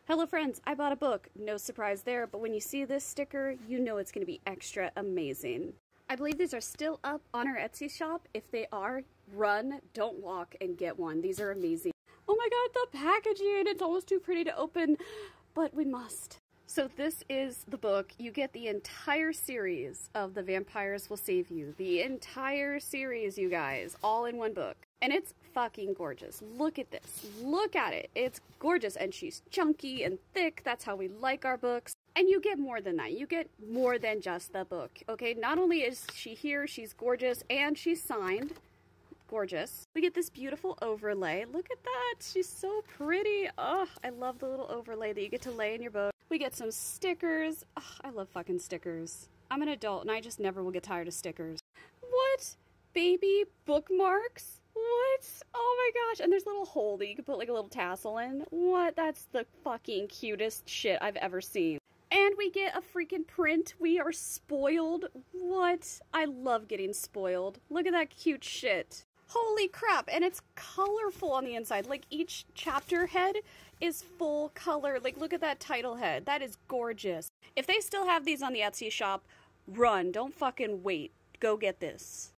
Hello friends, I bought a book. No surprise there, but when you see this sticker, you know it's going to be extra amazing. I believe these are still up on our Etsy shop. If they are, run, don't walk, and get one. These are amazing. Oh my god, the packaging! It's almost too pretty to open, but we must. So this is the book. You get the entire series of The Vampires Will Save You. The entire series, you guys, all in one book. And it's fucking gorgeous. Look at this. Look at it. It's gorgeous. And she's chunky and thick. That's how we like our books. And you get more than that. You get more than just the book. Okay, not only is she here, she's gorgeous, and she's signed. Gorgeous. We get this beautiful overlay. Look at that. She's so pretty. Oh, I love the little overlay that you get to lay in your book. We get some stickers. Oh, I love fucking stickers. I'm an adult and I just never will get tired of stickers. What? Baby bookmarks? What? Oh my gosh. And there's a little hole that you can put like a little tassel in. What? That's the fucking cutest shit I've ever seen. And we get a freaking print. We are spoiled. What? I love getting spoiled. Look at that cute shit. Holy crap, and it's colorful on the inside. Like, each chapter head is full color. Like, look at that title head. That is gorgeous. If they still have these on the Etsy shop, run. Don't fucking wait. Go get this.